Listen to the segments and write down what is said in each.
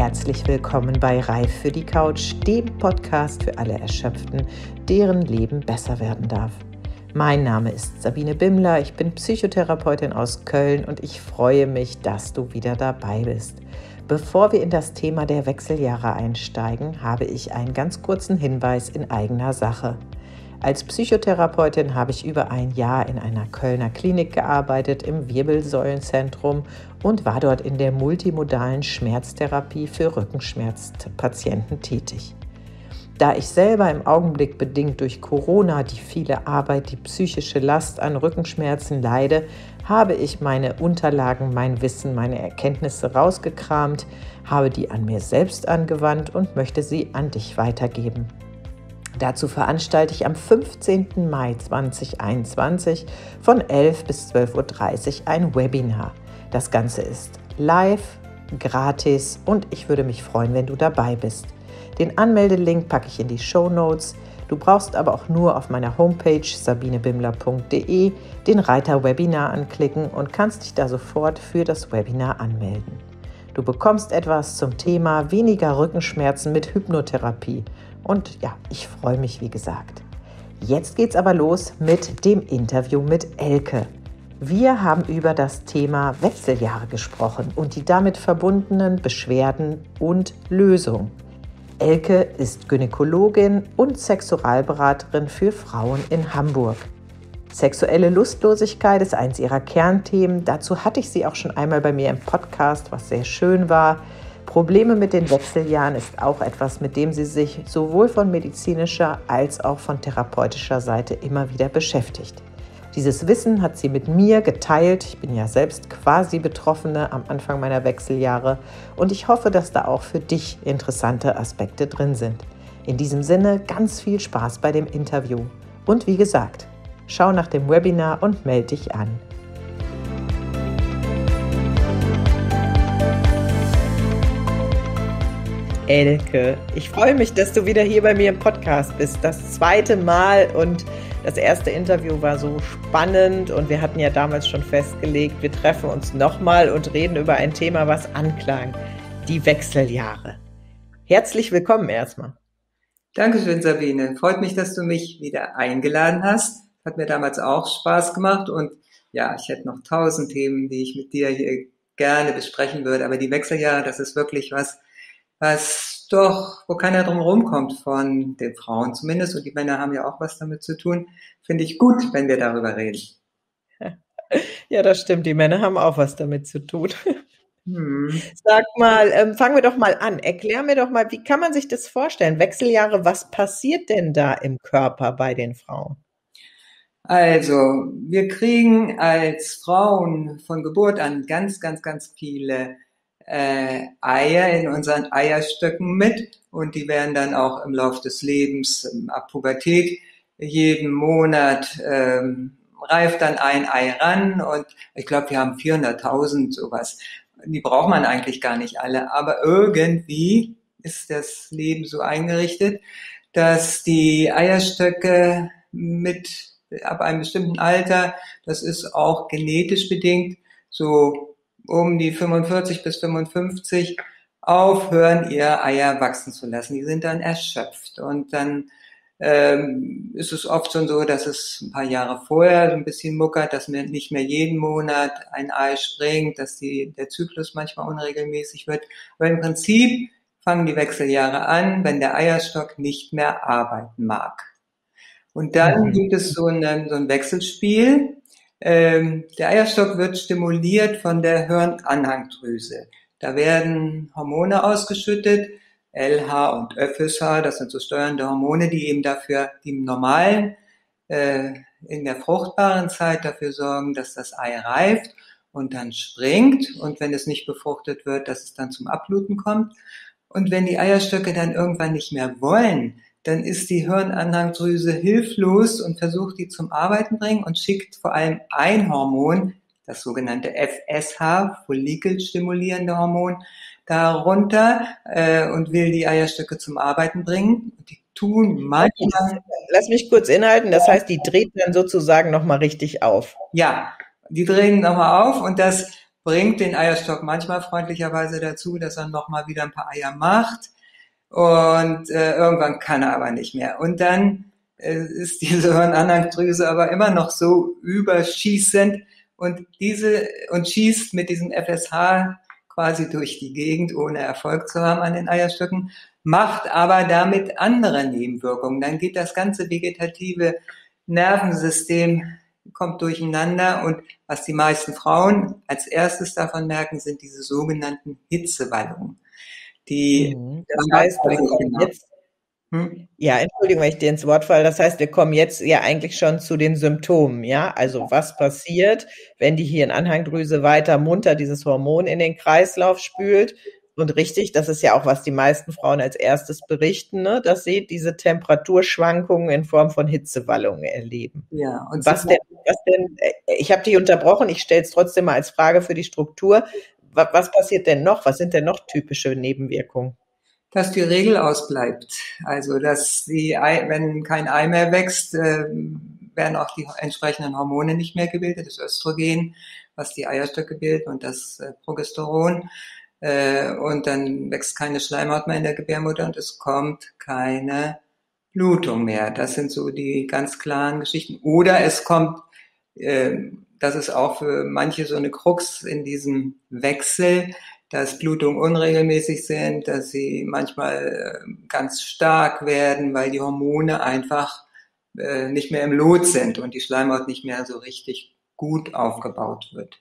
herzlich willkommen bei Reif für die Couch, dem Podcast für alle Erschöpften, deren Leben besser werden darf. Mein Name ist Sabine Bimmler, ich bin Psychotherapeutin aus Köln und ich freue mich, dass du wieder dabei bist. Bevor wir in das Thema der Wechseljahre einsteigen, habe ich einen ganz kurzen Hinweis in eigener Sache. Als Psychotherapeutin habe ich über ein Jahr in einer Kölner Klinik gearbeitet, im Wirbelsäulenzentrum und war dort in der multimodalen Schmerztherapie für Rückenschmerzpatienten tätig. Da ich selber im Augenblick bedingt durch Corona, die viele Arbeit, die psychische Last an Rückenschmerzen leide, habe ich meine Unterlagen, mein Wissen, meine Erkenntnisse rausgekramt, habe die an mir selbst angewandt und möchte sie an dich weitergeben. Dazu veranstalte ich am 15. Mai 2021 von 11 bis 12.30 Uhr ein Webinar. Das Ganze ist live, gratis und ich würde mich freuen, wenn du dabei bist. Den Anmeldelink packe ich in die Shownotes. Du brauchst aber auch nur auf meiner Homepage sabinebimmler.de den Reiter Webinar anklicken und kannst dich da sofort für das Webinar anmelden. Du bekommst etwas zum Thema weniger Rückenschmerzen mit Hypnotherapie. Und ja, ich freue mich, wie gesagt. Jetzt geht's aber los mit dem Interview mit Elke. Wir haben über das Thema Wechseljahre gesprochen und die damit verbundenen Beschwerden und Lösungen. Elke ist Gynäkologin und Sexualberaterin für Frauen in Hamburg. Sexuelle Lustlosigkeit ist eins ihrer Kernthemen. Dazu hatte ich sie auch schon einmal bei mir im Podcast, was sehr schön war. Probleme mit den Wechseljahren ist auch etwas, mit dem sie sich sowohl von medizinischer als auch von therapeutischer Seite immer wieder beschäftigt. Dieses Wissen hat sie mit mir geteilt. Ich bin ja selbst quasi Betroffene am Anfang meiner Wechseljahre und ich hoffe, dass da auch für dich interessante Aspekte drin sind. In diesem Sinne ganz viel Spaß bei dem Interview. Und wie gesagt, schau nach dem Webinar und melde dich an. Elke, ich freue mich, dass du wieder hier bei mir im Podcast bist. Das zweite Mal und das erste Interview war so spannend und wir hatten ja damals schon festgelegt, wir treffen uns nochmal und reden über ein Thema, was anklang, die Wechseljahre. Herzlich willkommen erstmal. Dankeschön, Sabine. Freut mich, dass du mich wieder eingeladen hast. Hat mir damals auch Spaß gemacht und ja, ich hätte noch 1000 Themen, die ich mit dir hier gerne besprechen würde, aber die Wechseljahre, das ist wirklich was doch, wo keiner drum rumkommt, von den Frauen zumindest, und die Männer haben ja auch was damit zu tun, finde ich gut, wenn wir darüber reden. Ja, das stimmt, die Männer haben auch was damit zu tun. Sag mal, fangen wir doch mal an. Erklär mir doch mal, wie kann man sich das vorstellen? Wechseljahre, was passiert denn da im Körper bei den Frauen? Also, wir kriegen als Frauen von Geburt an ganz, ganz, ganz viele Eier in unseren Eierstöcken mit und die werden dann auch im Laufe des Lebens ab Pubertät jeden Monat reift dann ein Ei ran und ich glaube, wir haben 400.000 sowas. Die braucht man eigentlich gar nicht alle, aber irgendwie ist das Leben so eingerichtet, dass die Eierstöcke ab einem bestimmten Alter, das ist auch genetisch bedingt, so um die 45 bis 55 aufhören, ihr Eier wachsen zu lassen. Die sind dann erschöpft und dann ist es oft schon so, dass es ein paar Jahre vorher so ein bisschen muckert, dass mir nicht mehr jeden Monat ein Ei springt, dass der Zyklus manchmal unregelmäßig wird. Aber im Prinzip fangen die Wechseljahre an, wenn der Eierstock nicht mehr arbeiten mag. Und dann gibt es so ein Wechselspiel. Der Eierstock wird stimuliert von der Hirnanhangdrüse. Da werden Hormone ausgeschüttet, LH und FSH, das sind so steuernde Hormone, die eben dafür, die im normalen, in der fruchtbaren Zeit dafür sorgen, dass das Ei reift und dann springt und wenn es nicht befruchtet wird, dass es dann zum Abbluten kommt. Und wenn die Eierstöcke dann irgendwann nicht mehr wollen, dann ist die Hirnanhangdrüse hilflos und versucht, die zum Arbeiten bringen und schickt vor allem ein Hormon, das sogenannte FSH, follikelstimulierende Hormon, darunter und will die Eierstöcke zum Arbeiten bringen. Die tun manchmal... Lass mich kurz inhalten, das heißt, die dreht dann sozusagen nochmal richtig auf. Ja, die drehen nochmal auf und das bringt den Eierstock manchmal freundlicherweise dazu, dass er nochmal wieder ein paar Eier macht und irgendwann kann er aber nicht mehr. Und dann ist diese Hirnanhangdrüse aber immer noch so überschießend und schießt mit diesem FSH quasi durch die Gegend, ohne Erfolg zu haben an den Eierstöcken, macht aber damit andere Nebenwirkungen. Dann geht das ganze vegetative Nervensystem kommt durcheinander und was die meisten Frauen als erstes davon merken, sind diese sogenannten Hitzewallungen. Das heißt, wir kommen jetzt, ja, Entschuldigung, wenn ich dir ins Wort falle, das heißt, wir kommen jetzt ja eigentlich schon zu den Symptomen, ja, also was passiert, wenn die Hirnanhangdrüse weiter munter dieses Hormon in den Kreislauf spült. Und richtig, das ist ja auch, was die meisten Frauen als erstes berichten, ne, dass sie diese Temperaturschwankungen in Form von Hitzewallungen erleben. Ja, und was denn, ich habe dich unterbrochen, ich stelle es trotzdem mal als Frage für die Struktur. Was passiert denn noch? Was sind denn noch typische Nebenwirkungen? Dass die Regel ausbleibt. Also, dass wenn kein Ei mehr wächst, werden auch die entsprechenden Hormone nicht mehr gebildet, das Östrogen, was die Eierstöcke bildet und das Progesteron. Und dann wächst keine Schleimhaut mehr in der Gebärmutter und es kommt keine Blutung mehr. Das sind so die ganz klaren Geschichten. Oder es kommt, das ist auch für manche so eine Krux in diesem Wechsel, dass Blutungen unregelmäßig sind, dass sie manchmal ganz stark werden, weil die Hormone einfach nicht mehr im Lot sind und die Schleimhaut nicht mehr so richtig gut aufgebaut wird.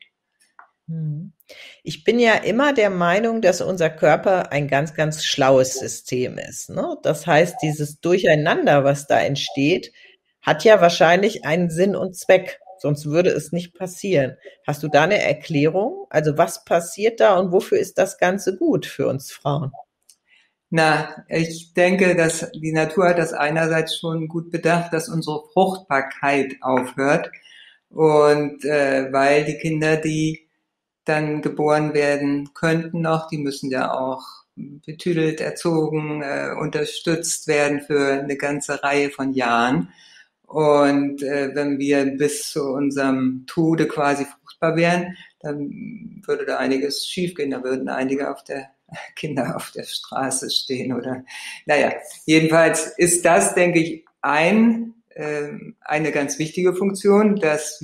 Ich bin ja immer der Meinung, dass unser Körper ein ganz, ganz schlaues System ist, ne? Das heißt, dieses Durcheinander, was da entsteht, hat ja wahrscheinlich einen Sinn und Zweck. Sonst würde es nicht passieren. Hast du da eine Erklärung? Also was passiert da und wofür ist das Ganze gut für uns Frauen? Na, ich denke, dass die Natur hat das einerseits schon gut bedacht, dass unsere Fruchtbarkeit aufhört. Und weil die Kinder, die dann geboren werden könnten noch, die müssen ja auch betüdelt, erzogen, unterstützt werden für eine ganze Reihe von Jahren. Und wenn wir bis zu unserem Tode quasi fruchtbar wären, dann würde da einiges schiefgehen, da würden einige Kinder auf der Straße stehen oder, naja, jedenfalls ist das, denke ich, eine ganz wichtige Funktion, dass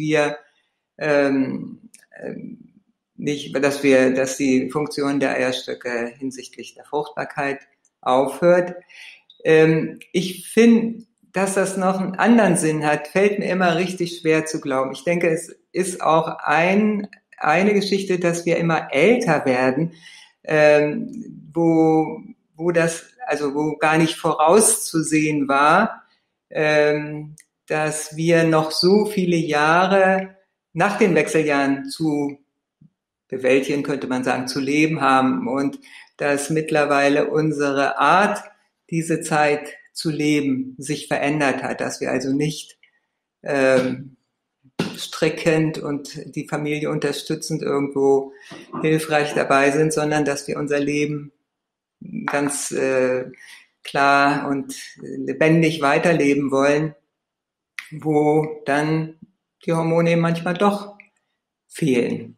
die Funktion der Eierstöcke hinsichtlich der Fruchtbarkeit aufhört. Ich finde, dass das noch einen anderen Sinn hat, fällt mir immer richtig schwer zu glauben. Ich denke, es ist auch eine Geschichte, dass wir immer älter werden, wo gar nicht vorauszusehen war, dass wir noch so viele Jahre nach den Wechseljahren zu bewältigen, könnte man sagen, zu leben haben und dass mittlerweile unsere Art, diese Zeit zu leben, sich verändert hat, dass wir also nicht strickend und die Familie unterstützend irgendwo hilfreich dabei sind, sondern dass wir unser Leben ganz klar und lebendig weiterleben wollen, wo dann die Hormone eben manchmal doch fehlen.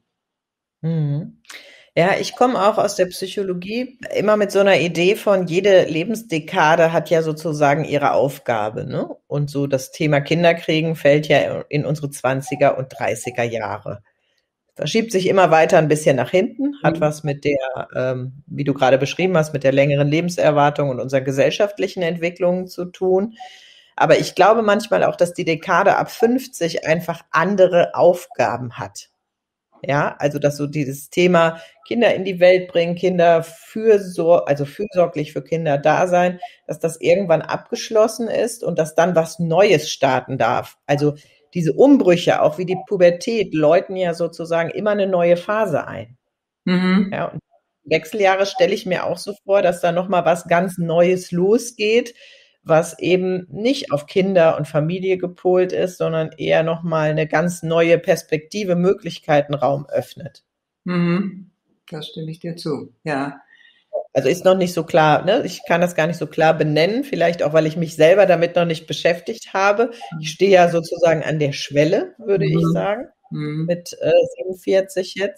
Ja, ich komme auch aus der Psychologie immer mit so einer Idee von, jede Lebensdekade hat ja sozusagen ihre Aufgabe, ne? Und so das Thema Kinderkriegen fällt ja in unsere 20er und 30er Jahre. Verschiebt sich immer weiter ein bisschen nach hinten, hat was mit der, wie du gerade beschrieben hast, mit der längeren Lebenserwartung und unseren gesellschaftlichen Entwicklungen zu tun. Aber ich glaube manchmal auch, dass die Dekade ab 50 einfach andere Aufgaben hat. Ja, also dass so dieses Thema Kinder in die Welt bringen, fürsorglich für Kinder da sein, dass das irgendwann abgeschlossen ist und dass dann was Neues starten darf. Also diese Umbrüche, auch wie die Pubertät, läuten ja sozusagen immer eine neue Phase ein. Ja, und Wechseljahre stelle ich mir auch so vor, dass da nochmal was ganz Neues losgeht, was eben nicht auf Kinder und Familie gepolt ist, sondern eher nochmal eine ganz neue Perspektive, Möglichkeiten, Raum öffnet. Das stimme ich dir zu, ja. Also ist noch nicht so klar, ne? Ich kann das gar nicht so klar benennen, vielleicht auch, weil ich mich selber damit noch nicht beschäftigt habe. Ich stehe ja sozusagen an der Schwelle, würde ich sagen, mit 47 jetzt.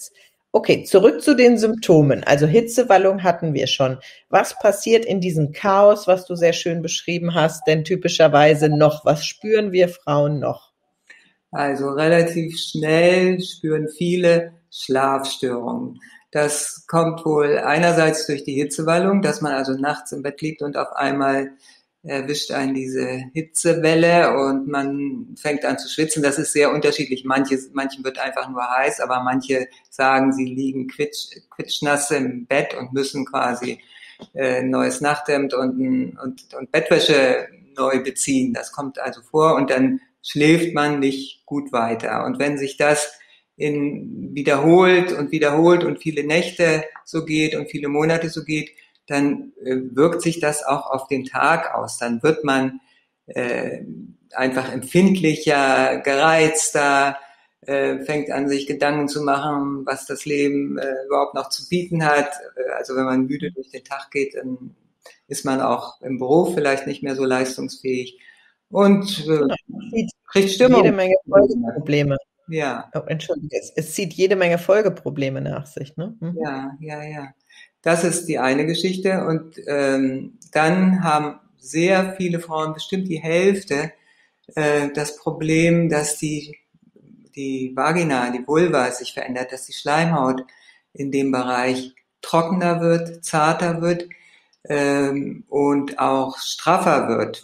Okay, zurück zu den Symptomen. Also Hitzewallung hatten wir schon. Was passiert in diesem Chaos, was du sehr schön beschrieben hast, denn typischerweise noch? Was spüren wir Frauen noch? Also relativ schnell spüren viele Schlafstörungen. Das kommt wohl einerseits durch die Hitzewallung, dass man also nachts im Bett liegt und auf einmal erwischt einen diese Hitzewelle und man fängt an zu schwitzen. Das ist sehr unterschiedlich. Manchen wird einfach nur heiß, aber manche sagen, sie liegen quitschnass im Bett und müssen quasi ein neues Nachthemd und Bettwäsche neu beziehen. Das kommt also vor und dann schläft man nicht gut weiter. Und wenn sich das wiederholt und wiederholt und viele Nächte so geht und viele Monate so geht, dann wirkt sich das auch auf den Tag aus. Dann wird man einfach empfindlicher, gereizter, fängt an, sich Gedanken zu machen, was das Leben überhaupt noch zu bieten hat. Also wenn man müde durch den Tag geht, dann ist man auch im Beruf vielleicht nicht mehr so leistungsfähig und Genau. kriegt Jede Stimmung. Menge Folgeprobleme. Ja, Oh, Entschuldige, es zieht jede Menge Folgeprobleme nach sich, ne? Mhm. ja. Das ist die eine Geschichte. Und dann haben sehr viele Frauen, bestimmt die Hälfte, das Problem, dass die Vagina, die Vulva sich verändert, dass die Schleimhaut in dem Bereich trockener wird, zarter wird und auch straffer wird,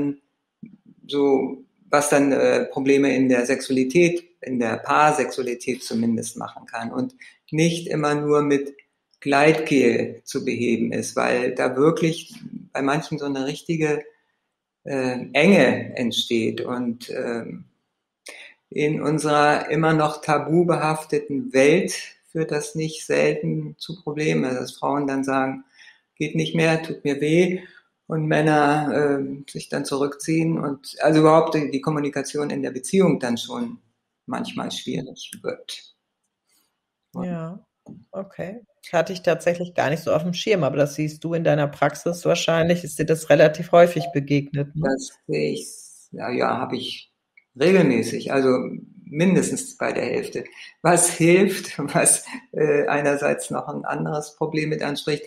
was dann Probleme in der Sexualität, in der Paarsexualität zumindest machen kann und nicht immer nur mit Gleitgel zu beheben ist, weil da wirklich bei manchen so eine richtige Enge entsteht und in unserer immer noch tabu behafteten Welt führt das nicht selten zu Problemen, dass Frauen dann sagen, geht nicht mehr, tut mir weh und Männer sich dann zurückziehen und also überhaupt die Kommunikation in der Beziehung dann schon manchmal schwierig wird. Und Ja, okay. Das hatte ich tatsächlich gar nicht so auf dem Schirm, aber das siehst du in deiner Praxis wahrscheinlich, ist dir das relativ häufig begegnet, ne? das sehe ich, ja, habe ich regelmäßig, also mindestens bei der Hälfte. Was hilft, was einerseits noch ein anderes Problem mit anspricht,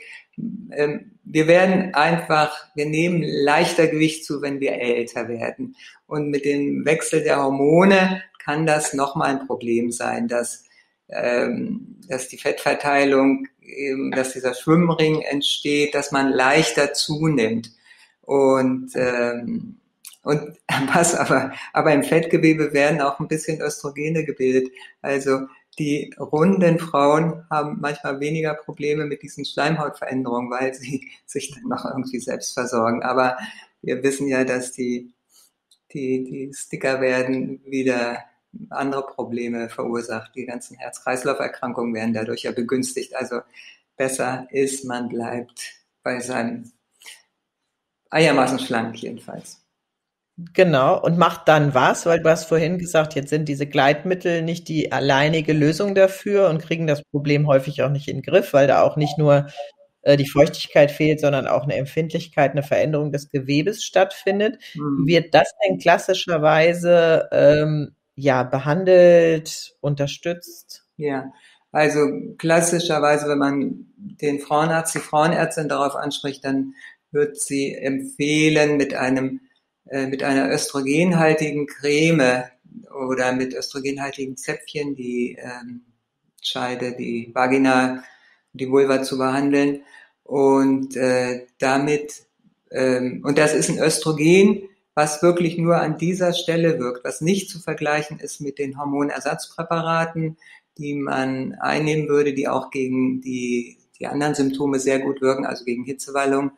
wir nehmen leichter Gewicht zu, wenn wir älter werden. Und mit dem Wechsel der Hormone kann das nochmal ein Problem sein, dass die Fettverteilung, dass dieser Schwimmring entsteht, dass man leichter zunimmt. Und aber im Fettgewebe werden auch ein bisschen Östrogene gebildet. Also die runden Frauen haben manchmal weniger Probleme mit diesen Schleimhautveränderungen, weil sie sich dann noch irgendwie selbst versorgen. Aber wir wissen ja, dass die Sticker werden wieder andere Probleme verursacht. Die ganzen Herz-Kreislauf-Erkrankungen werden dadurch ja begünstigt. Also besser ist, man bleibt bei seinem einigermaßen schlank jedenfalls. Genau, und macht dann was? Weil du hast vorhin gesagt, jetzt sind diese Gleitmittel nicht die alleinige Lösung dafür und kriegen das Problem häufig auch nicht in den Griff, weil da auch nicht nur die Feuchtigkeit fehlt, sondern auch eine Empfindlichkeit, eine Veränderung des Gewebes stattfindet. Mhm. Wird das denn klassischerweise ja behandelt, unterstützt? Ja, also klassischerweise, wenn man den Frauenarzt, die Frauenärztin darauf anspricht, dann wird sie empfehlen, mit einer östrogenhaltigen Creme oder mit östrogenhaltigen Zäpfchen die Scheide, die Vagina, die Vulva zu behandeln. Und und das ist ein Östrogen, was wirklich nur an dieser Stelle wirkt, was nicht zu vergleichen ist mit den Hormonersatzpräparaten, die man einnehmen würde, die auch gegen die anderen Symptome sehr gut wirken, also gegen Hitzewallung.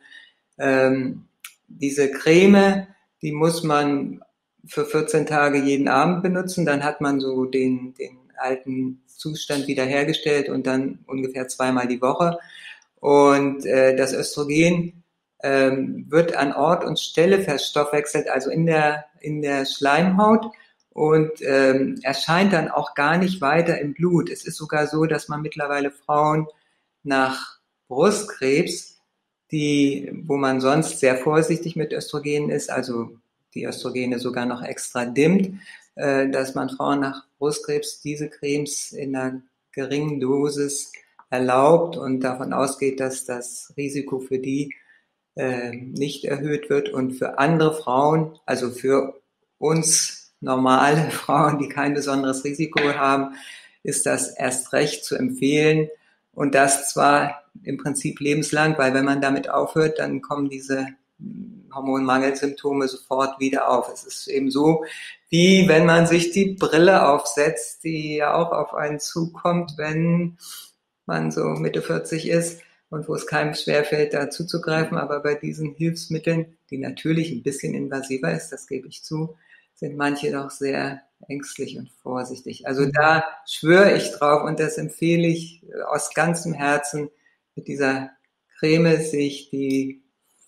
Diese Creme, die muss man für 14 Tage jeden Abend benutzen, dann hat man so den alten Zustand wiederhergestellt und dann ungefähr zweimal die Woche. Und das Östrogen wird an Ort und Stelle verstoffwechselt, also in der Schleimhaut und erscheint dann auch gar nicht weiter im Blut. Es ist sogar so, dass man mittlerweile Frauen nach Brustkrebs, wo man sonst sehr vorsichtig mit Östrogenen ist, also die Östrogene sogar noch extra dimmt, dass man Frauen nach Brustkrebs diese Cremes in der geringen Dosis erlaubt und davon ausgeht, dass das Risiko für die nicht erhöht wird und für andere Frauen, also für uns normale Frauen, die kein besonderes Risiko haben, ist das erst recht zu empfehlen und das zwar im Prinzip lebenslang, weil wenn man damit aufhört, dann kommen diese Hormonmangelsymptome sofort wieder auf. Es ist eben so, wie wenn man sich die Brille aufsetzt, die ja auch auf einen zukommt, wenn man so Mitte 40 ist und wo es keinem schwerfällt, da zuzugreifen. Aber bei diesen Hilfsmitteln, die natürlich ein bisschen invasiver ist, das gebe ich zu, sind manche doch sehr ängstlich und vorsichtig. Also da schwöre ich drauf und das empfehle ich aus ganzem Herzen, mit dieser Creme sich die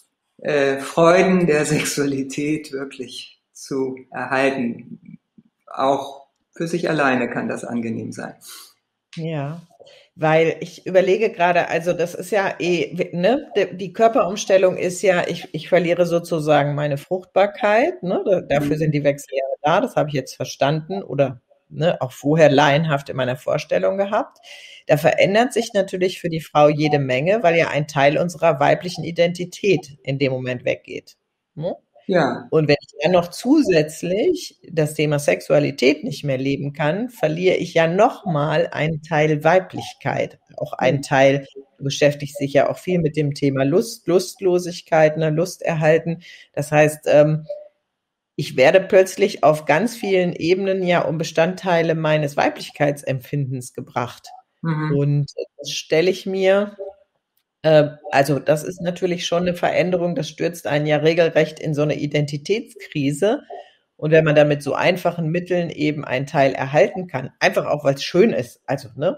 Freuden der Sexualität wirklich zu erhalten. Auch für sich alleine kann das angenehm sein. Ja, weil ich überlege gerade, also das ist ja ne, die Körperumstellung ist ja, ich verliere sozusagen meine Fruchtbarkeit, ne, dafür sind die Wechseljahre da, das habe ich jetzt verstanden oder ne, auch vorher laienhaft in meiner Vorstellung gehabt. Da verändert sich natürlich für die Frau jede Menge, weil ja ein Teil unserer weiblichen Identität in dem Moment weggeht. Ne? Ja. Und wenn ich dann noch zusätzlich das Thema Sexualität nicht mehr leben kann, verliere ich ja nochmal einen Teil Weiblichkeit. Auch einen Teil, du beschäftigst dich ja auch viel mit dem Thema Lust, Lustlosigkeit, ne, Lust erhalten. Das heißt, ich werde plötzlich auf ganz vielen Ebenen ja um Bestandteile meines Weiblichkeitsempfindens gebracht. Und das stelle ich mir, also das ist natürlich schon eine Veränderung, das stürzt einen ja regelrecht in so eine Identitätskrise. Und wenn man da mit so einfachen Mitteln eben einen Teil erhalten kann, einfach auch, weil es schön ist, also, ne?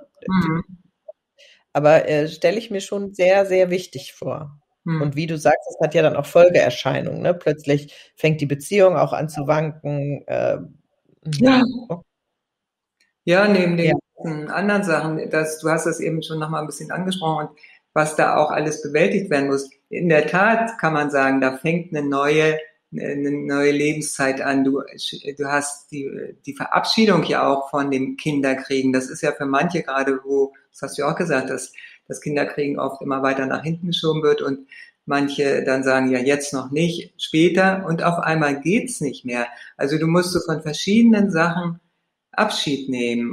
Aber stelle ich mir schon sehr, sehr wichtig vor. Und wie du sagst, es hat ja dann auch Folgeerscheinungen, ne? Plötzlich fängt die Beziehung auch an zu wanken. Ja. Okay. Ja, neben Ja. den ganzen anderen Sachen, du hast das eben schon noch mal ein bisschen angesprochen und was da auch alles bewältigt werden muss. In der Tat kann man sagen, da fängt eine neue Lebenszeit an. Du hast die Verabschiedung ja auch von dem Kinderkriegen. Das ist ja für manche gerade, das hast du ja auch gesagt, dass das Kinderkriegen oft immer weiter nach hinten geschoben wird und manche dann sagen, ja, jetzt noch nicht, später und auf einmal geht's nicht mehr. Also du musst so von verschiedenen Sachen Abschied nehmen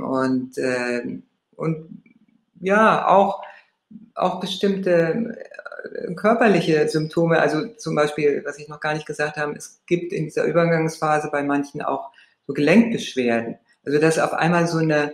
und ja, auch bestimmte körperliche Symptome, also zum Beispiel, was ich noch gar nicht gesagt habe, es gibt in dieser Übergangsphase bei manchen auch so Gelenkbeschwerden. Also dass auf einmal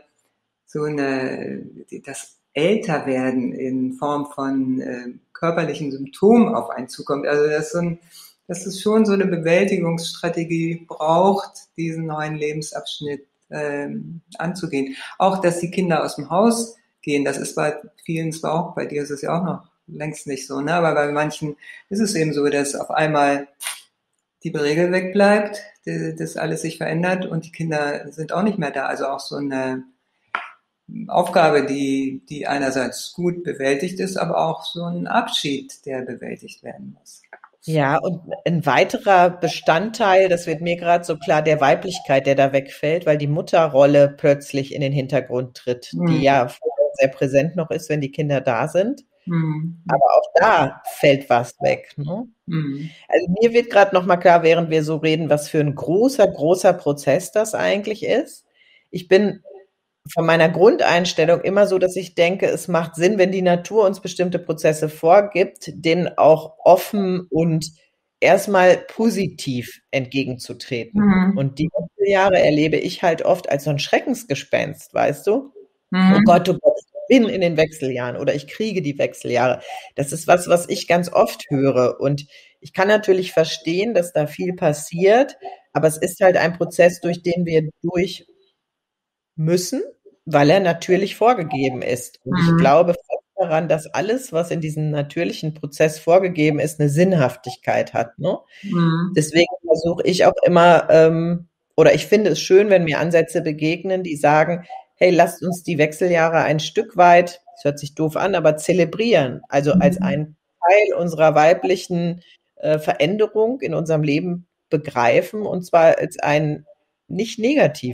das Älterwerden in Form von körperlichen Symptomen auf einen zukommt. Also dass es schon so eine Bewältigungsstrategie braucht, diesen neuen Lebensabschnitt anzugehen. Auch, dass die Kinder aus dem Haus gehen, das ist bei vielen zwar auch, bei dir ist es ja auch noch längst nicht so, ne? Aber bei manchen ist es eben so, dass auf einmal die Regel wegbleibt, dass alles sich verändert und die Kinder sind auch nicht mehr da. Also auch so eine Aufgabe, die einerseits gut bewältigt ist, aber auch so ein Abschied, der bewältigt werden muss. Ja, und ein weiterer Bestandteil, das wird mir gerade so klar, der Weiblichkeit, der da wegfällt, weil die Mutterrolle plötzlich in den Hintergrund tritt, die ja vorher sehr präsent noch ist, wenn die Kinder da sind. Aber auch da fällt was weg. Ne? Also mir wird gerade noch mal klar, während wir so reden, was für ein großer, großer Prozess das eigentlich ist. Ich bin von meiner Grundeinstellung immer so, dass ich denke, es macht Sinn, wenn die Natur uns bestimmte Prozesse vorgibt, denen auch offen und erstmal positiv entgegenzutreten. Und die Wechseljahre erlebe ich halt oft als so ein Schreckensgespenst, weißt du? Oh Gott, ich bin in den Wechseljahren oder ich kriege die Wechseljahre. Das ist was ich ganz oft höre. Und ich kann natürlich verstehen, dass da viel passiert, aber es ist halt ein Prozess, durch den wir durch müssen, weil er natürlich vorgegeben ist. Und ich glaube fest daran, dass alles, was in diesem natürlichen Prozess vorgegeben ist, eine Sinnhaftigkeit hat. Ne? Deswegen versuche ich auch immer, oder ich finde es schön, wenn mir Ansätze begegnen, die sagen, hey, lasst uns die Wechseljahre ein Stück weit, das hört sich doof an, aber zelebrieren. Also als ein Teil unserer weiblichen Veränderung in unserem Leben begreifen, und zwar als einen nicht negativen,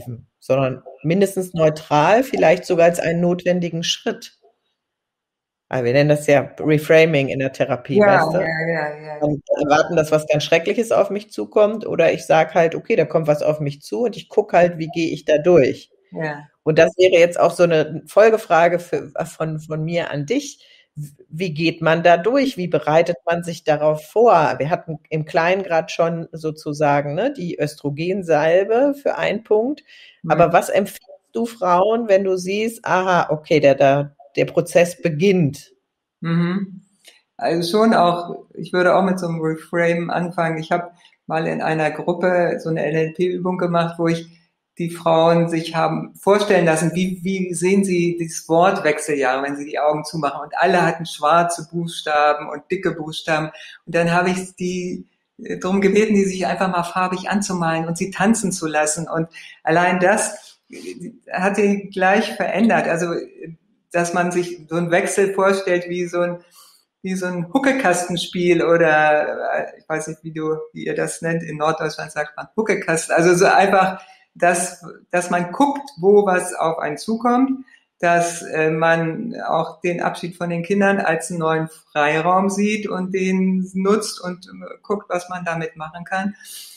sondern mindestens neutral, vielleicht sogar als einen notwendigen Schritt. Also wir nennen das ja Reframing in der Therapie, Ja, weißt du? ja. Und erwarten, dass was ganz Schreckliches auf mich zukommt, oder ich sage halt, okay, da kommt was auf mich zu und ich gucke halt, wie gehe ich da durch. Ja. Und das wäre jetzt auch so eine Folgefrage von mir an dich. Wie geht man da durch? Wie bereitet man sich darauf vor? Wir hatten im Kleinen gerade schon sozusagen, ne, die Östrogensalbe für einen Punkt. Aber was empfiehlst du Frauen, wenn du siehst, aha, okay, der Prozess beginnt? Mhm. Also schon auch, ich würde auch mit so einem Reframe anfangen. Ich habe mal in einer Gruppe so eine NLP-Übung gemacht, wo ich die Frauen sich haben vorstellen lassen, wie sehen sie dieses Wort Wechseljahre, wenn sie die Augen zumachen. Und alle hatten schwarze Buchstaben und dicke Buchstaben. Und dann habe ich die darum gebeten, die sich einfach mal farbig anzumalen und sie tanzen zu lassen. Und allein das hat sie gleich verändert. Also, dass man sich so einen Wechsel vorstellt wie so ein Huckekastenspiel oder ich weiß nicht, wie ihr das nennt. In Norddeutschland sagt man Huckekasten. Also so einfach, dass man guckt, wo was auf einen zukommt, dass man auch den Abschied von den Kindern als einen neuen Freiraum sieht und den nutzt und guckt, was man damit machen kann.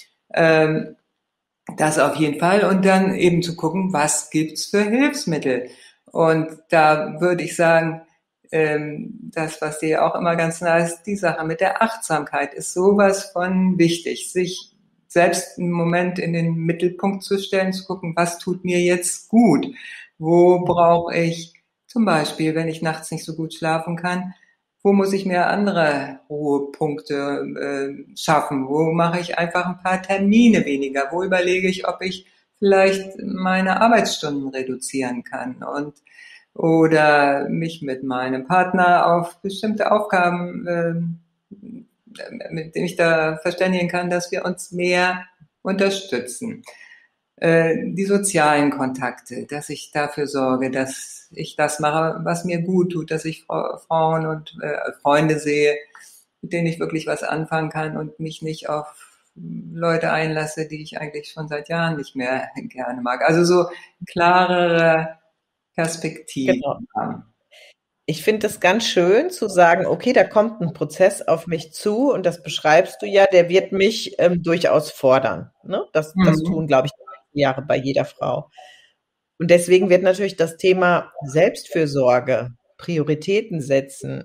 Das auf jeden Fall. Und dann eben zu gucken, was gibt's für Hilfsmittel. Und da würde ich sagen, das, was dir auch immer ganz nah ist, die Sache mit der Achtsamkeit ist sowas von wichtig, sich selbst einen Moment in den Mittelpunkt zu stellen, zu gucken, was tut mir jetzt gut? Wo brauche ich zum Beispiel, wenn ich nachts nicht so gut schlafen kann, wo muss ich mir andere Ruhepunkte schaffen? Wo mache ich einfach ein paar Termine weniger? Wo überlege ich, ob ich vielleicht meine Arbeitsstunden reduzieren kann und oder mich mit meinem Partner auf bestimmte Aufgaben, mit denen ich da verständigen kann, dass wir uns mehr unterstützen. Die sozialen Kontakte, dass ich dafür sorge, dass ich das mache, was mir gut tut, dass ich Frauen und Freunde sehe, mit denen ich wirklich was anfangen kann und mich nicht auf Leute einlasse, die ich eigentlich schon seit Jahren nicht mehr gerne mag. Also so klarere Perspektiven Genau. haben. Ich finde es ganz schön zu sagen, okay, da kommt ein Prozess auf mich zu und das beschreibst du ja, der wird mich durchaus fordern. Ne? Das tun, glaube ich, die Jahre bei jeder Frau. Und deswegen wird natürlich das Thema Selbstfürsorge, Prioritäten setzen,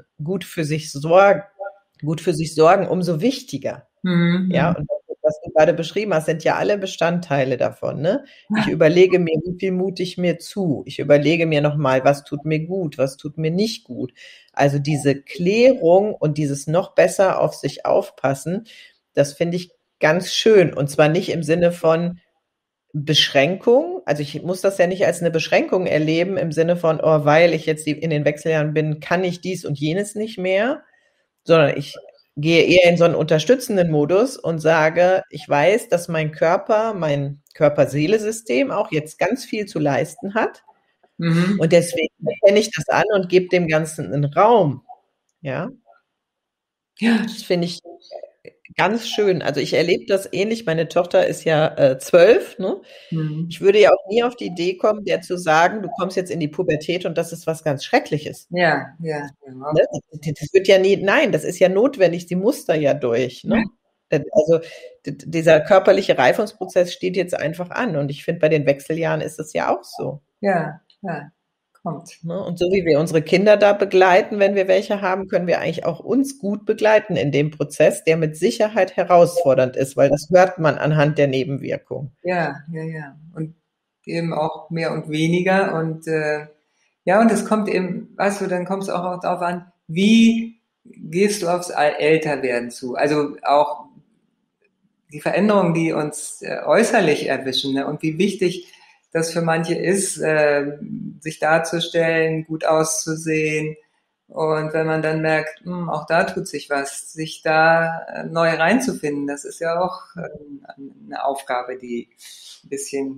gut für sich sorgen, umso wichtiger. Ja, und was du gerade beschrieben hast, sind ja alle Bestandteile davon, ne? Ich überlege mir, wie viel mute ich mir zu? Ich überlege mir nochmal, was tut mir gut, was tut mir nicht gut? Also diese Klärung und dieses noch besser auf sich aufpassen, das finde ich ganz schön. Und zwar nicht im Sinne von Beschränkung. Also ich muss das ja nicht als eine Beschränkung erleben im Sinne von, oh, weil ich jetzt in den Wechseljahren bin, kann ich dies und jenes nicht mehr, sondern ich gehe eher in so einen unterstützenden Modus und sage, ich weiß, dass mein Körper-Seele-System auch jetzt ganz viel zu leisten hat. Und deswegen erkenne ich das an und gebe dem Ganzen einen Raum. Ja. Ja. Das finde ich ganz schön. Also ich erlebe das ähnlich. Meine Tochter ist ja 12. Ne? Ich würde ja auch nie auf die Idee kommen, der zu sagen, du kommst jetzt in die Pubertät und das ist was ganz Schreckliches. Ja. Ne? Das wird ja nie, nein, das ist ja notwendig, sie muss da ja durch. Ne? Also dieser körperliche Reifungsprozess steht jetzt einfach an und ich finde, bei den Wechseljahren ist es ja auch so. Ja, kommt. Ne? Und so wie wir unsere Kinder da begleiten, wenn wir welche haben, können wir eigentlich auch uns gut begleiten in dem Prozess, der mit Sicherheit herausfordernd ist, weil das hört man anhand der Nebenwirkungen. Ja. Und eben auch mehr und weniger. Und ja, und es kommt eben, weißt du, dann kommt es auch darauf an, wie gehst du aufs Älterwerden zu? Also auch die Veränderungen, die uns äußerlich erwischen, ne? Und wie wichtig das für manche ist, sich darzustellen, gut auszusehen. Und wenn man dann merkt, auch da tut sich was, sich da neu reinzufinden, das ist ja auch eine Aufgabe, die ein bisschen,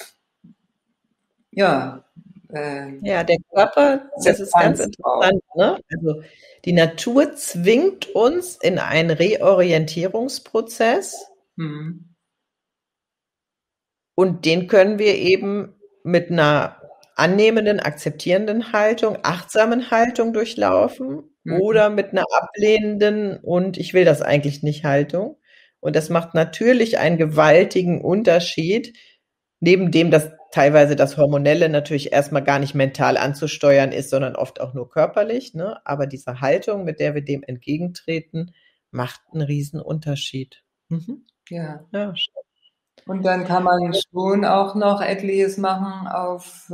ja, Ja, der Körper, das ist ganz interessant, ne? Also die Natur zwingt uns in einen Reorientierungsprozess. Und den können wir eben mit einer annehmenden, akzeptierenden Haltung, achtsamen Haltung durchlaufen Mhm. oder mit einer ablehnenden und ich will das eigentlich nicht Haltung. Und das macht natürlich einen gewaltigen Unterschied, neben dem, dass teilweise das Hormonelle natürlich erstmal gar nicht mental anzusteuern ist, sondern oft auch nur körperlich, ne? Aber diese Haltung, mit der wir dem entgegentreten, macht einen riesen Unterschied. Mhm. Ja. Ja. Und dann kann man schon auch noch etliches machen auf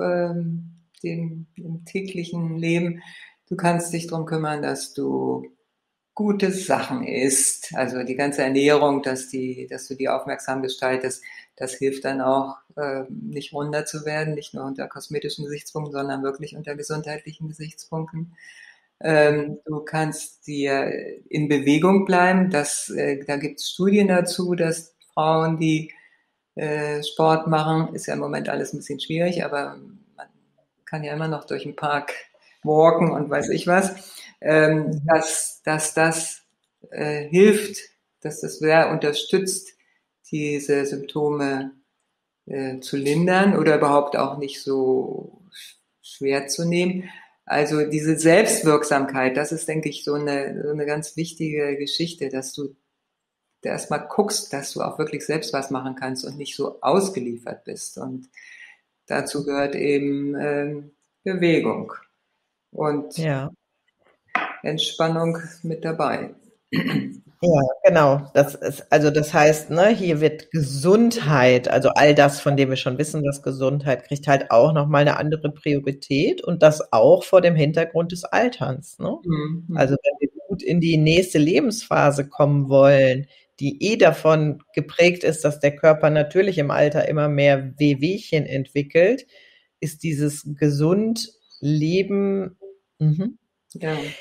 im täglichen Leben. Du kannst dich darum kümmern, dass du gute Sachen isst. Also die ganze Ernährung, dass du die aufmerksam gestaltest, das hilft dann auch, nicht runder zu werden, nicht nur unter kosmetischen Gesichtspunkten, sondern wirklich unter gesundheitlichen Gesichtspunkten. Du kannst dir in Bewegung bleiben. Da gibt es Studien dazu, dass Frauen, die Sport machen, ist ja im Moment alles ein bisschen schwierig, aber man kann ja immer noch durch den Park walken und weiß ich was, Mhm. dass das hilft, dass das sehr unterstützt, diese Symptome zu lindern oder überhaupt auch nicht so schwer zu nehmen. Also diese Selbstwirksamkeit, das ist, denke ich, so eine ganz wichtige Geschichte, dass du erstmal guckst, dass du auch wirklich selbst was machen kannst und nicht so ausgeliefert bist. Und dazu gehört eben Bewegung und Ja. Entspannung mit dabei. Ja, genau. Das heißt, ne, hier wird Gesundheit, also all das, von dem wir schon wissen, dass Gesundheit kriegt halt auch noch mal 'ne andere Priorität und das auch vor dem Hintergrund des Alterns, ne? Also, Mhm. wenn wir gut in die nächste Lebensphase kommen wollen, die davon geprägt ist, dass der Körper natürlich im Alter immer mehr Wehwehchen entwickelt, ist dieses gesund Leben. Mhm. Ja.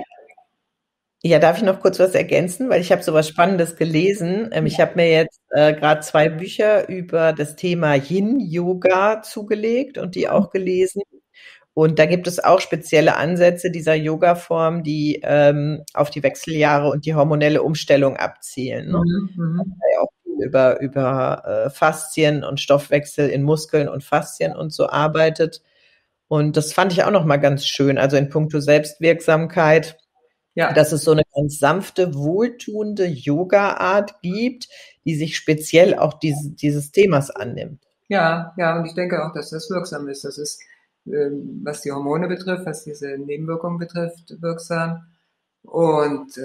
Ja, darf ich noch kurz was ergänzen? Weil ich habe so was Spannendes gelesen. Ich habe mir jetzt gerade 2 Bücher über das Thema Yin-Yoga zugelegt und die auch gelesen. Und da gibt es auch spezielle Ansätze dieser Yoga-Form, die auf die Wechseljahre und die hormonelle Umstellung abzielen, ne? Mhm. Mhm. Ja auch viel über Faszien und Stoffwechsel in Muskeln und Faszien und so arbeitet. Und das fand ich auch noch mal ganz schön. Also in puncto Selbstwirksamkeit, Ja, dass es so eine ganz sanfte, wohltuende Yoga-Art gibt, die sich speziell auch dieses Themas annimmt. ja, ja, und ich denke auch, dass das wirksam ist. Das ist, was die Hormone betrifft, was diese Nebenwirkungen betrifft, wirksam. Und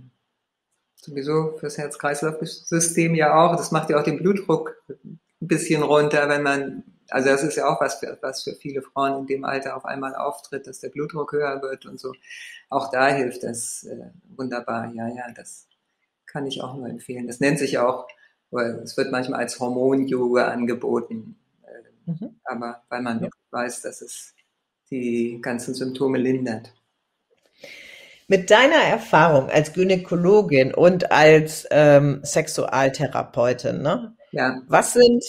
sowieso fürs Herz-Kreislauf-System ja auch. Das macht ja auch den Blutdruck ein bisschen runter, wenn man, also das ist ja auch was für viele Frauen in dem Alter auf einmal auftritt, dass der Blutdruck höher wird und so. Auch da hilft das wunderbar. Ja, ja, das kann ich auch nur empfehlen. Das nennt sich auch, oder es wird manchmal als Hormon-Yoga angeboten, Mhm. aber weil man Ja. wirklich weiß, dass es die ganzen Symptome lindert. Mit deiner Erfahrung als Gynäkologin und als Sexualtherapeutin, ne? Ja, Was sind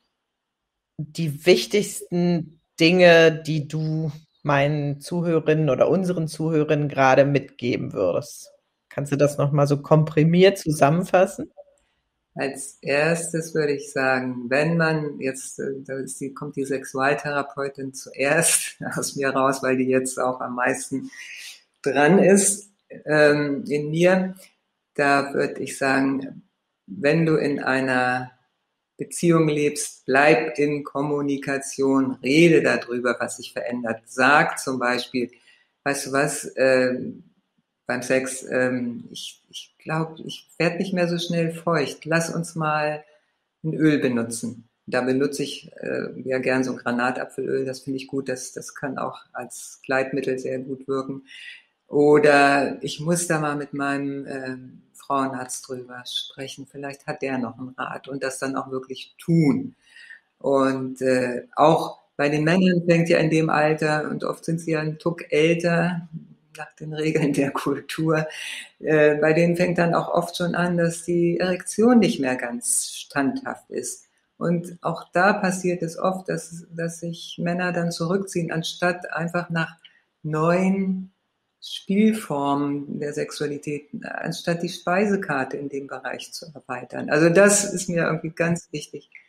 die wichtigsten Dinge, die du meinen Zuhörerinnen oder unseren Zuhörerinnen gerade mitgeben würdest? Kannst du das noch mal so komprimiert zusammenfassen? als erstes würde ich sagen, wenn man jetzt, kommt die Sexualtherapeutin zuerst aus mir raus, weil die jetzt auch am meisten dran ist in mir. Da würde ich sagen, wenn du in einer Beziehung lebst, bleib in Kommunikation, rede darüber, was sich verändert. Sag zum Beispiel, weißt du was, beim Sex, ich glaube, ich werde nicht mehr so schnell feucht. Lass uns mal ein Öl benutzen. Da benutze ich ja gern so ein Granatapfelöl, das finde ich gut, das kann auch als Gleitmittel sehr gut wirken. Oder ich muss da mal mit meinem Frauenarzt drüber sprechen, vielleicht hat der noch einen Rat und das dann auch wirklich tun. Und auch bei den Männern fängt ja in dem Alter, und oft sind sie ja einen Tuck älter, nach den Regeln der Kultur, bei denen fängt dann auch oft schon an, dass die Erektion nicht mehr ganz standhaft ist. Und auch da passiert es oft, dass sich Männer dann zurückziehen, anstatt einfach nach neuen Spielformen der Sexualität, anstatt die Speisekarte in dem Bereich zu erweitern. Also das ist mir irgendwie ganz wichtig.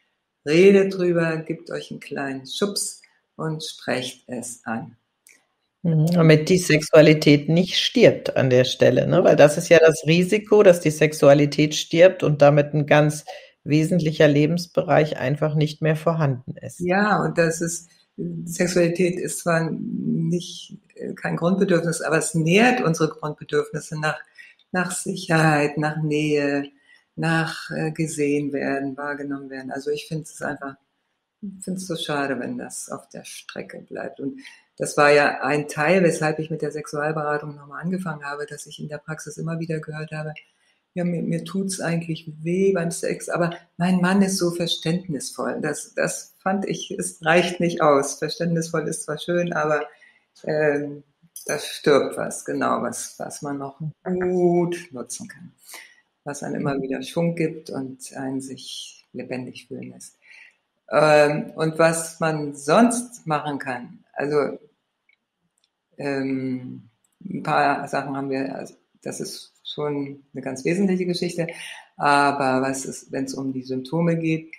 redet drüber, gebt euch einen kleinen Schubs und sprecht es an. Damit die Sexualität nicht stirbt an der Stelle, ne? Weil das ist ja das Risiko, dass die Sexualität stirbt und damit ein ganz wesentlicher Lebensbereich einfach nicht mehr vorhanden ist. Ja, und Sexualität ist zwar nicht kein Grundbedürfnis, aber es nährt unsere Grundbedürfnisse nach Sicherheit, nach Nähe, nach gesehen werden, wahrgenommen werden. Also ich finde es so schade, wenn das auf der Strecke bleibt. Und das war ja ein Teil, weshalb ich mit der Sexualberatung nochmal angefangen habe, dass ich in der Praxis immer wieder gehört habe, ja, mir tut's eigentlich weh beim Sex, aber mein Mann ist so verständnisvoll. Das fand ich, es reicht nicht aus. Verständnisvoll ist zwar schön, aber da stirbt was, genau, was man noch gut nutzen kann. Was einem immer wieder Schwung gibt und einen sich lebendig fühlen lässt. Und was man sonst machen kann, also ein paar Sachen haben wir, also das ist schon eine ganz wesentliche Geschichte, aber wenn es um die Symptome geht,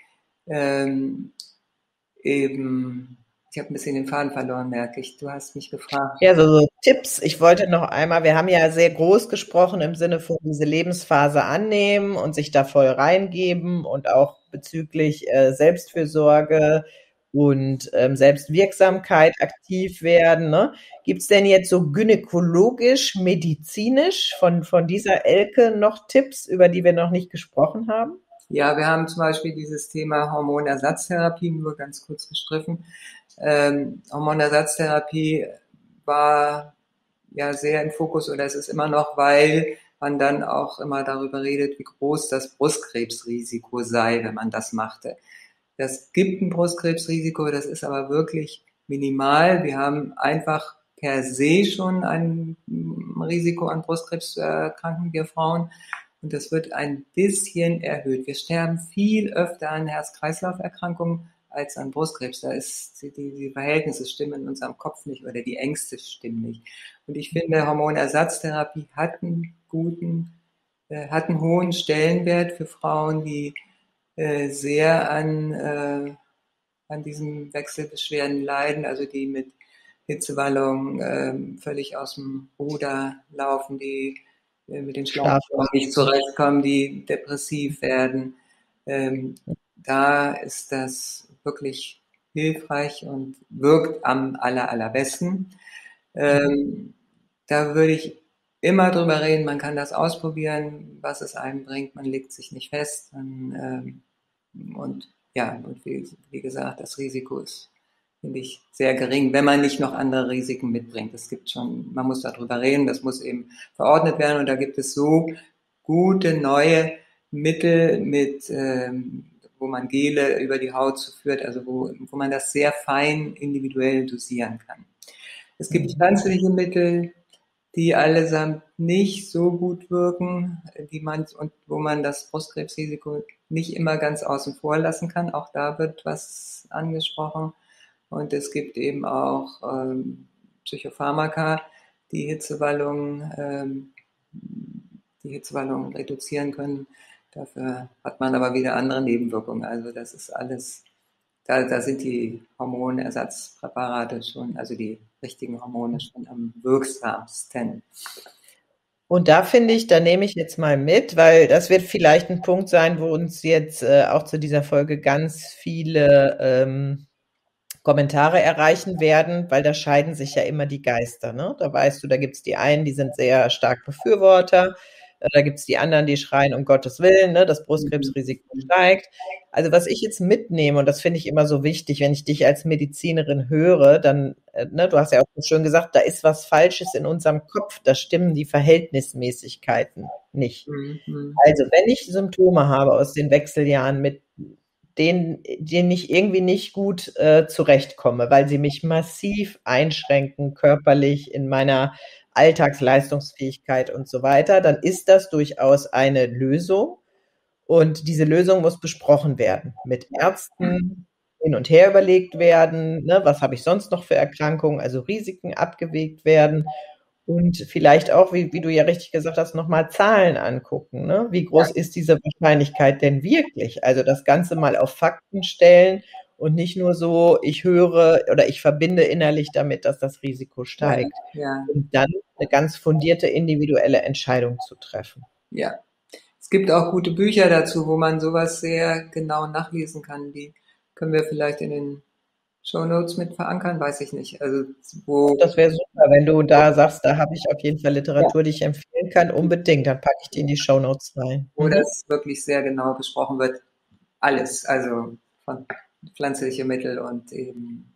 eben, ich habe ein bisschen den Faden verloren, merke ich. Du hast mich gefragt. Ja, so Tipps. Ich wollte noch einmal, wir haben ja sehr groß gesprochen im Sinne von diese Lebensphase annehmen und sich da voll reingeben und auch bezüglich Selbstfürsorge und Selbstwirksamkeit aktiv werden. Ne? Gibt es denn jetzt so gynäkologisch, medizinisch von dieser Elke noch Tipps, über die wir noch nicht gesprochen haben? Ja, wir haben zum Beispiel dieses Thema Hormonersatztherapie nur ganz kurz gestriffen. Hormonersatztherapie war ja sehr im Fokus oder es ist immer noch, weil man dann auch immer darüber redet, wie groß das Brustkrebsrisiko sei, wenn man das machte. Das gibt ein Brustkrebsrisiko, das ist aber wirklich minimal. Wir haben einfach per se schon ein Risiko an Brustkrebs erkranken, wir Frauen. Und das wird ein bisschen erhöht. Wir sterben viel öfter an Herz-Kreislauf-Erkrankungen als an Brustkrebs. Da ist die Verhältnisse stimmen in unserem Kopf nicht oder die Ängste stimmen nicht. Und ich finde, Hormonersatztherapie hat einen hohen Stellenwert für Frauen, die sehr an diesen Wechselbeschwerden leiden, also die mit Hitzewallungen völlig aus dem Ruder laufen, die mit den Schlafphasen nicht zurechtkommen, die depressiv werden. Da ist das wirklich hilfreich und wirkt am allerbesten. Da würde ich immer drüber reden, man kann das ausprobieren, was es einem bringt, man legt sich nicht fest. Und ja, und wie gesagt, das Risiko ist, finde ich, sehr gering, wenn man nicht noch andere Risiken mitbringt. Es gibt schon, man muss darüber reden, das muss eben verordnet werden und da gibt es so gute neue Mittel wo man Gele über die Haut zuführt, also wo man das sehr fein individuell dosieren kann. Es gibt pflanzliche Mittel, die allesamt nicht so gut wirken, wo man das Brustkrebsrisiko nicht immer ganz außen vor lassen kann. Auch da wird was angesprochen. Und es gibt eben auch Psychopharmaka, die Hitzewallungen reduzieren können. Dafür hat man aber wieder andere Nebenwirkungen. Also das ist alles, da sind die Hormonersatzpräparate schon, also die richtigen Hormone schon am wirksamsten. Und da finde ich, da nehme ich jetzt mal mit, weil das wird vielleicht ein Punkt sein, wo uns jetzt auch zu dieser Folge ganz viele Kommentare erreichen werden, weil da scheiden sich ja immer die Geister. Ne? Da weißt du, da gibt es die einen, die sind sehr stark Befürworter, da gibt es die anderen, die schreien, um Gottes Willen, ne, das Brustkrebsrisiko steigt. Also was ich jetzt mitnehme, und das finde ich immer so wichtig, wenn ich dich als Medizinerin höre, dann, ne, du hast ja auch so schön gesagt, da ist was Falsches in unserem Kopf, da stimmen die Verhältnismäßigkeiten nicht. Also wenn ich Symptome habe aus den Wechseljahren, mit denen ich irgendwie nicht gut zurechtkomme, weil sie mich massiv einschränken, körperlich in meiner Alltagsleistungsfähigkeit und so weiter, dann ist das durchaus eine Lösung. Und diese Lösung muss besprochen werden, mit Ärzten hin und her überlegt werden, ne, was habe ich sonst noch für Erkrankungen, also Risiken abgewegt werden. Und vielleicht auch, wie du ja richtig gesagt hast, nochmal Zahlen angucken. Ne? Wie Ja, groß ist diese Wahrscheinlichkeit denn wirklich? Also das Ganze mal auf Fakten stellen und nicht nur so, ich höre oder ich verbinde innerlich damit, dass das Risiko ja, steigt. ja, Und dann eine ganz fundierte individuelle Entscheidung zu treffen. ja. Es gibt auch gute Bücher dazu, wo man sowas sehr genau nachlesen kann. Die können wir vielleicht in den Shownotes mit verankern, weiß ich nicht. Also wo, Das wäre super, wenn du da sagst, da habe ich auf jeden Fall ja, Literatur, die ich empfehlen kann. Unbedingt, dann packe ich die in die Shownotes rein. wo das wirklich sehr genau besprochen wird. Alles, also von pflanzliche Mittel und eben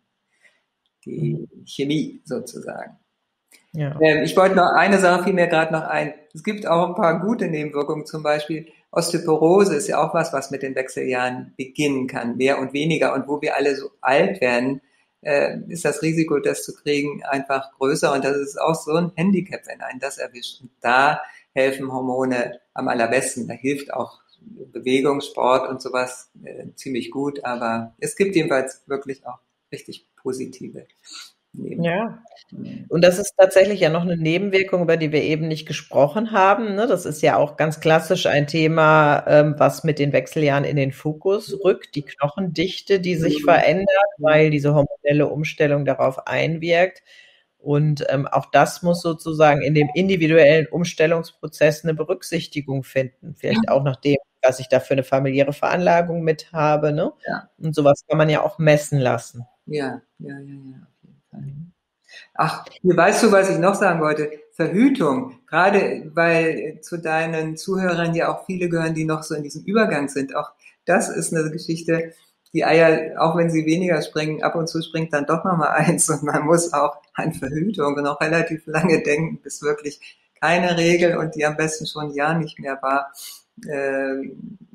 die Chemie sozusagen. Ja. Ich wollte noch eine Sache, fiel mir gerade noch ein. Es gibt auch ein paar gute Nebenwirkungen, zum Beispiel Osteoporose ist ja auch was, was mit den Wechseljahren beginnen kann, mehr und weniger. Und wo wir alle so alt werden, ist das Risiko, das zu kriegen, einfach größer. Und das ist auch so ein Handicap, wenn einen das erwischt. Und da helfen Hormone am allerbesten. Da hilft auch Bewegung, Sport und sowas ziemlich gut. Aber es gibt jedenfalls wirklich auch richtig positive Nebenwirkungen. Ja. Und das ist tatsächlich ja noch eine Nebenwirkung, über die wir eben nicht gesprochen haben, ne? Das ist ja auch ganz klassisch ein Thema, was mit den Wechseljahren in den Fokus rückt, die Knochendichte, die sich verändert, weil diese hormonelle Umstellung darauf einwirkt. Und, auch das muss sozusagen in dem individuellen Umstellungsprozess eine Berücksichtigung finden. Vielleicht auch nach dem, was ich da für 'ne familiäre Veranlagung mit habe, ne? Ja, Und sowas kann man ja auch messen lassen. ja, ja, ja, ja, auf jeden Fall. Mhm. Ach, hier weißt du, was ich noch sagen wollte? Verhütung. Gerade weil zu deinen Zuhörern ja auch viele gehören, die noch so in diesem Übergang sind. Auch das ist eine Geschichte. Die Eier, auch wenn sie weniger springen, ab und zu springt dann doch nochmal eins und man muss auch an Verhütung noch relativ lange denken, bis wirklich keine Regel und die am besten schon ein Jahr nicht mehr war, äh,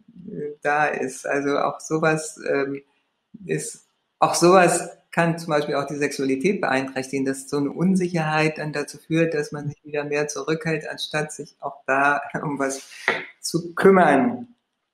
da ist. Also auch sowas ist, auch sowas kann zum Beispiel auch die Sexualität beeinträchtigen, dass so eine Unsicherheit dann dazu führt, dass man sich wieder mehr zurückhält, anstatt sich auch da um was zu kümmern.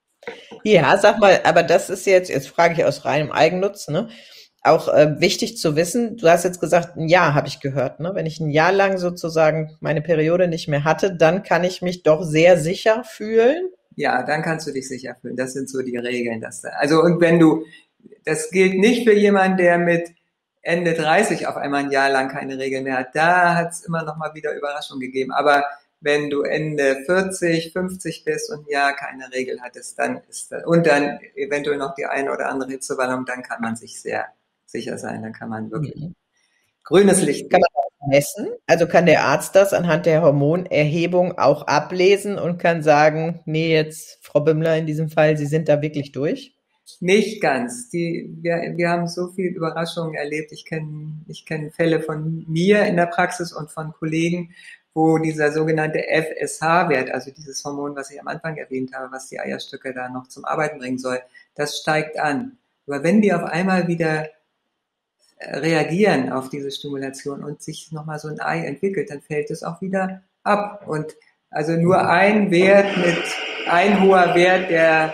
Ja, sag mal, aber das ist jetzt frage ich aus reinem Eigennutz, ne? Auch wichtig zu wissen, du hast jetzt gesagt, ein Jahr habe ich gehört, ne? Wenn ich ein Jahr lang sozusagen meine Periode nicht mehr hatte, dann kann ich mich doch sehr sicher fühlen. Ja, dann kannst du dich sicher fühlen. Das sind so die Regeln. Also, und wenn du, das gilt nicht für jemanden, der mit Ende 30 auf einmal ein Jahr lang keine Regeln mehr hat. Da hat es immer noch mal wieder Überraschungen gegeben. Aber wenn du Ende 40, 50 bist und ein Jahr keine Regel hattest, dann ist das, und dann eventuell noch die eine oder andere Hitzewallung, dann kann man sich sehr sicher sein. Dann kann man wirklich Mhm. grünes Licht Kann geben. man das messen? Also kann der Arzt das anhand der Hormonerhebung auch ablesen und kann sagen, nee, jetzt, Frau Bimmler, in diesem Fall, Sie sind da wirklich durch? Nicht ganz. Wir haben so viel Überraschungen erlebt. Ich kenne Fälle von mir in der Praxis und von Kollegen, wo dieser sogenannte FSH-Wert, also dieses Hormon, was ich am Anfang erwähnt habe, was die Eierstöcke da noch zum Arbeiten bringen soll, das steigt an. Aber wenn die auf einmal wieder reagieren auf diese Stimulation und sich nochmal so ein Ei entwickelt, dann fällt es auch wieder ab. Und also nur ein hoher Wert,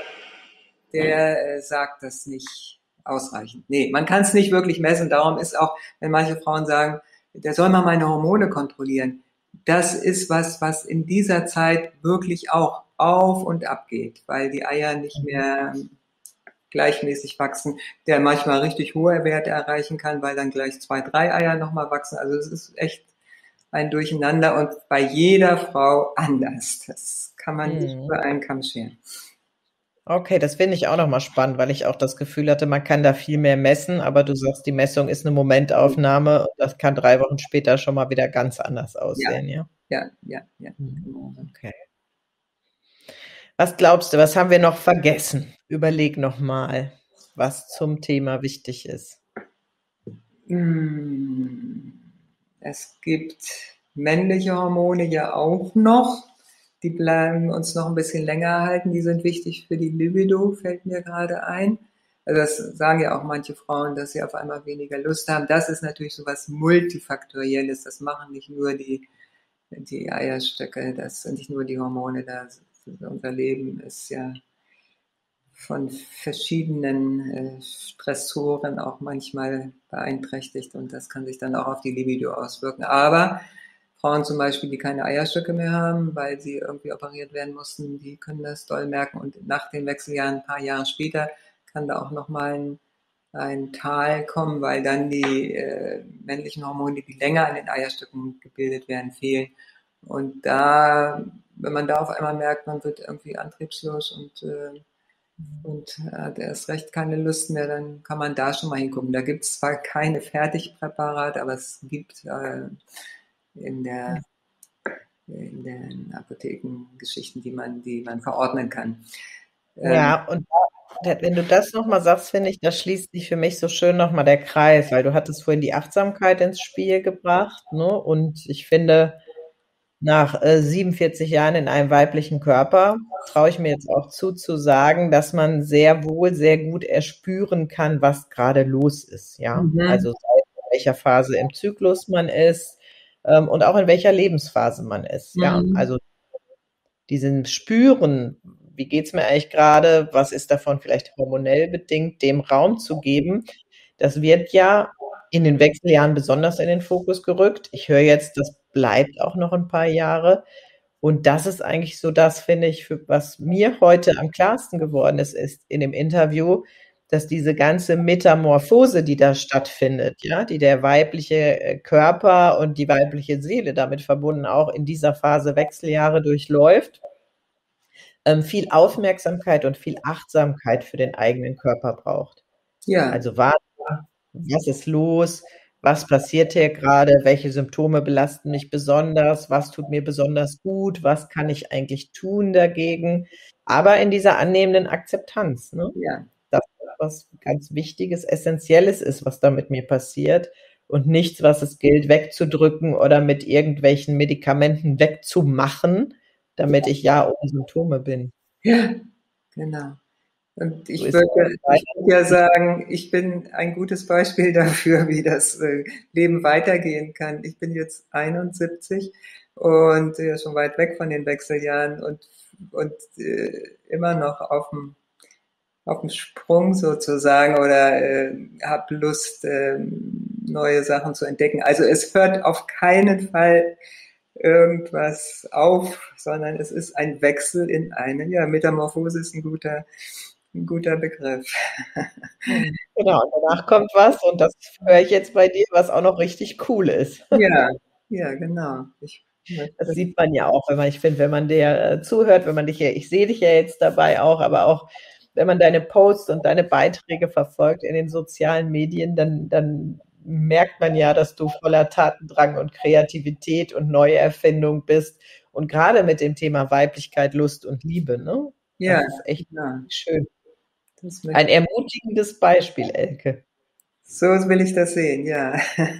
der sagt das nicht ausreichend. Nee, man kann es nicht wirklich messen. Darum ist auch, wenn manche Frauen sagen, der soll mal meine Hormone kontrollieren. Das ist was in dieser Zeit wirklich auch auf und ab geht, weil die Eier nicht mehr gleichmäßig wachsen, der manchmal richtig hohe Werte erreichen kann, weil dann gleich 2, 3 Eier nochmal wachsen. Also es ist echt ein Durcheinander und bei jeder Frau anders. Das kann man nicht Mhm. über einen Kamm scheren. Okay, das finde ich auch noch mal spannend, weil ich auch das Gefühl hatte, man kann da viel mehr messen, aber du sagst, die Messung ist 'ne Momentaufnahme und das kann 3 Wochen später schon mal wieder ganz anders Ja, aussehen, ja? ja, ja, ja, Mhm. genau. Okay. Was glaubst du, was haben wir noch vergessen? Überleg noch mal, was zum Thema wichtig ist. Hm, es gibt männliche Hormone ja auch noch. Die bleiben uns noch ein bisschen länger erhalten. Die sind wichtig für die Libido, fällt mir gerade ein. Also das sagen ja auch manche Frauen, dass sie auf einmal weniger Lust haben. Das ist natürlich so was Multifaktorielles. Das machen nicht nur die Eierstöcke, das sind nicht nur die Hormone. Unser Leben ist ja von verschiedenen Stressoren auch manchmal beeinträchtigt und das kann sich dann auch auf die Libido auswirken. Aber Frauen zum Beispiel, die keine Eierstöcke mehr haben, weil sie irgendwie operiert werden mussten, die können das doll merken. Und nach den Wechseljahren, ein paar Jahre später, kann da auch nochmal ein Tal kommen, weil dann die männlichen Hormone, die länger an den Eierstöcken gebildet werden, fehlen. Und da, wenn man da auf einmal merkt, man wird irgendwie antriebslos und hat erst recht keine Lust mehr, dann kann man da schon mal hingucken. Da gibt es zwar keine Fertigpräparate, aber es gibt in den Apothekengeschichten, die man verordnen kann. Ja, und wenn du das nochmal sagst, finde ich, da schließt sich für mich so schön nochmal der Kreis, weil du hattest vorhin die Achtsamkeit ins Spiel gebracht, ne? Und ich finde, nach 47 Jahren in einem weiblichen Körper traue ich mir jetzt auch zu sagen, dass man sehr wohl, sehr gut erspüren kann, was gerade los ist. Ja, also sei es in welcher Phase im Zyklus man ist und auch in welcher Lebensphase man ist. Ja, also diesen Spüren, wie geht's mir eigentlich gerade, was ist davon vielleicht hormonell bedingt, dem Raum zu geben, das wird ja in den Wechseljahren besonders in den Fokus gerückt. Ich höre jetzt, das bleibt auch noch ein paar Jahre. Und das ist eigentlich so das, finde ich, was mir heute am klarsten geworden ist in dem Interview, dass diese ganze Metamorphose, die da stattfindet, ja, die der weibliche Körper und die weibliche Seele damit verbunden auch in dieser Phase Wechseljahre durchläuft, viel Aufmerksamkeit und viel Achtsamkeit für den eigenen Körper braucht. Ja. Also was ist los? Was passiert hier gerade? Welche Symptome belasten mich besonders? Was tut mir besonders gut? Was kann ich eigentlich tun dagegen? Aber in dieser annehmenden Akzeptanz, ne? Ja. Dass das was ganz Wichtiges, Essentielles ist, was da mit mir passiert und nichts, was es gilt wegzudrücken oder mit irgendwelchen Medikamenten wegzumachen, damit ich ja ohne Symptome bin. Ja, genau. Und ich würde ja sagen, ich bin ein gutes Beispiel dafür, wie das Leben weitergehen kann. Ich bin jetzt 71 und ja, schon weit weg von den Wechseljahren und immer noch auf dem Sprung sozusagen oder habe Lust, neue Sachen zu entdecken. Also es hört auf keinen Fall irgendwas auf, sondern es ist ein Wechsel in einen. Ja, Metamorphose ist ein guter Begriff. Genau, und danach kommt was und das höre ich jetzt bei dir, was auch noch richtig cool ist. Ja, genau. Das sieht man ja auch, wenn man dir zuhört, ich sehe dich ja jetzt dabei auch, aber auch wenn man deine Posts und deine Beiträge verfolgt in den sozialen Medien, dann merkt man ja, dass du voller Tatendrang und Kreativität und Neuerfindung bist und gerade mit dem Thema Weiblichkeit, Lust und Liebe, ne? Ja, das ist echt schön. Das Ein ermutigendes Beispiel, Elke. So will ich das sehen, ja.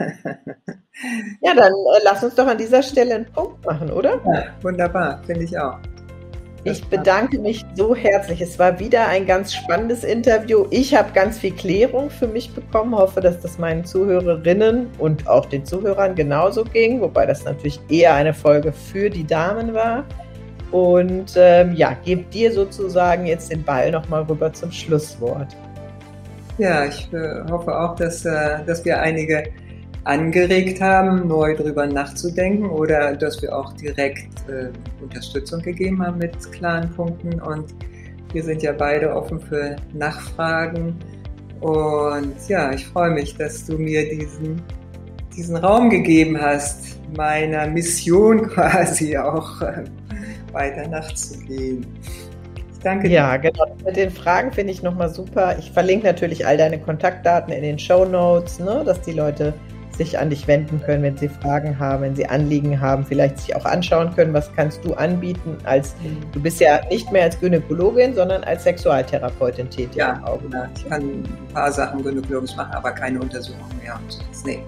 Ja, dann lass uns doch an dieser Stelle einen Punkt machen, oder? Ja, wunderbar, finde ich auch. Ich bedanke mich so herzlich. Es war wieder ein ganz spannendes Interview. Ich habe ganz viel Klärung für mich bekommen. Hoffe, dass das meinen Zuhörerinnen und auch den Zuhörern genauso ging, wobei das natürlich eher eine Folge für die Damen war. Und gebe dir sozusagen jetzt den Ball nochmal rüber zum Schlusswort. Ja, ich hoffe auch, dass wir einige angeregt haben, neu drüber nachzudenken oder dass wir auch direkt Unterstützung gegeben haben mit klaren Punkten. Und wir sind ja beide offen für Nachfragen. Und ja, ich freue mich, dass du mir diesen Raum gegeben hast, meiner Mission quasi auch weiter nachzugehen. Ich danke dir. Ja, genau. Mit den Fragen finde ich nochmal super. Ich verlinke natürlich all deine Kontaktdaten in den Shownotes, ne, dass die Leute sich an dich wenden können, wenn sie Fragen haben, wenn sie Anliegen haben, vielleicht sich auch anschauen können, was kannst du anbieten, du bist ja nicht mehr als Gynäkologin, sondern als Sexualtherapeutin tätig. Ja, ich kann ein paar Sachen gynäkologisch machen, aber keine Untersuchungen mehr. Nee.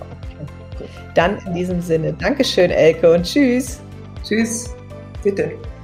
Dann in diesem Sinne, Dankeschön, Elke, und tschüss. Tschüss, bitte.